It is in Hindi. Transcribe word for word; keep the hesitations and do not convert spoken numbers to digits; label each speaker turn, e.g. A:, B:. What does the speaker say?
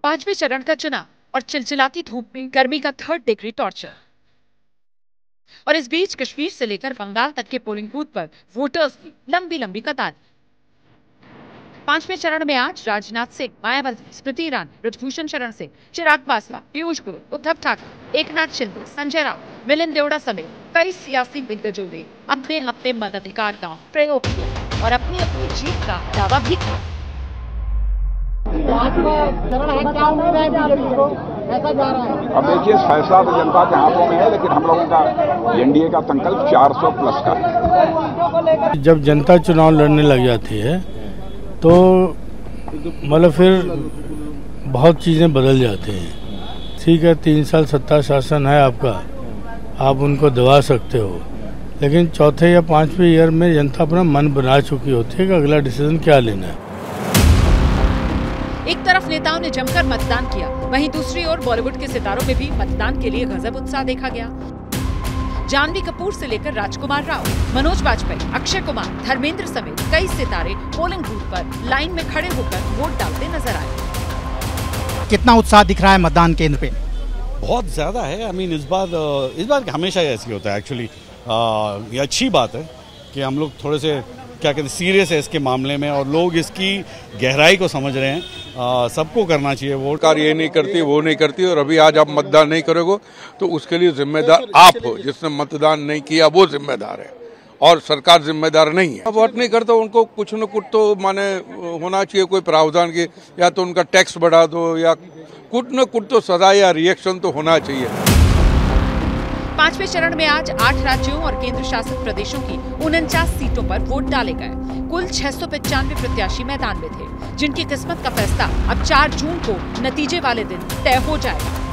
A: पांचवें चरण का चुनाव और चिलचिलाती धूप में गर्मी का थर्ड डिग्री टॉर्चर। और इस बीच कश्मीर से लेकर बंगाल तक के पोलिंग बूथ पर वोटर्स की लंबी लंबी कतार। पांचवें चरण में आज राजनाथ सिंह, मायावती, स्मृति ईरानी, ब्रजभूषण शरण सिंह, चिराग पासवान, पीयूष गोयल, उद्धव ठाकरे, एकनाथ शिंदे, संजय राउत, मिलिंद देवड़ा समेत कई सियासी दिग्गजों ने अपने अपने मताधिकार का प्रयोग किया और अपनी अपनी जीत का दावा भी किया।
B: अब देखिए, फैसला तो जनता के हाथों में है, लेकिन हम लोगों का एनडीए का संकल्प चार सौ प्लस का है।
C: जब जनता चुनाव लड़ने लग जाती है तो मतलब फिर बहुत चीज़ें बदल जाती हैं। ठीक है, तीन साल सत्ता शासन है आपका, आप उनको दबा सकते हो, लेकिन चौथे या पांचवें ईयर में जनता अपना मन बना चुकी होती है कि अगला डिसीजन क्या लेना है।
A: एक तरफ नेताओं ने जमकर मतदान किया, वहीं दूसरी ओर बॉलीवुड के सितारों में भी मतदान के लिए गजब उत्साह देखा गया। जानवी कपूर से लेकर राजकुमार राव, मनोज वाजपेयी, अक्षय कुमार, धर्मेंद्र समेत कई सितारे पोलिंग बूथ पर लाइन में खड़े होकर वोट डालते नजर आए।
D: कितना उत्साह दिख रहा है मतदान केंद्र पे?
E: बहुत ज्यादा है। आई मीन इस बार इस बार हमेशा ऐसी होता है। एक्चुअली ये अच्छी बात है कि हम लोग थोड़े से क्या कहते हैं सीरियस है इसके मामले में, और लोग इसकी गहराई को समझ रहे हैं। आ, सबको करना चाहिए वोट।
F: सरकार ये नहीं करती, वो नहीं करती, और अभी आज आप मतदान नहीं करोगे तो उसके लिए जिम्मेदार आप हो। जिसने मतदान नहीं किया वो जिम्मेदार है और सरकार जिम्मेदार नहीं है। वोट नहीं करते उनको कुछ न कुछ तो माने होना चाहिए, कोई प्रावधान की, या तो उनका टैक्स बढ़ा दो, या कुछ न कुछ तो सजा या रिएक्शन तो होना चाहिए।
A: पांचवें चरण में आज आठ राज्यों और केंद्र शासित प्रदेशों की उनचास सीटों पर वोट डाले गए। कुल छह सौ पचानवे प्रत्याशी मैदान में थे, जिनकी किस्मत का फैसला अब चार जून को नतीजे वाले दिन तय हो जाएगा।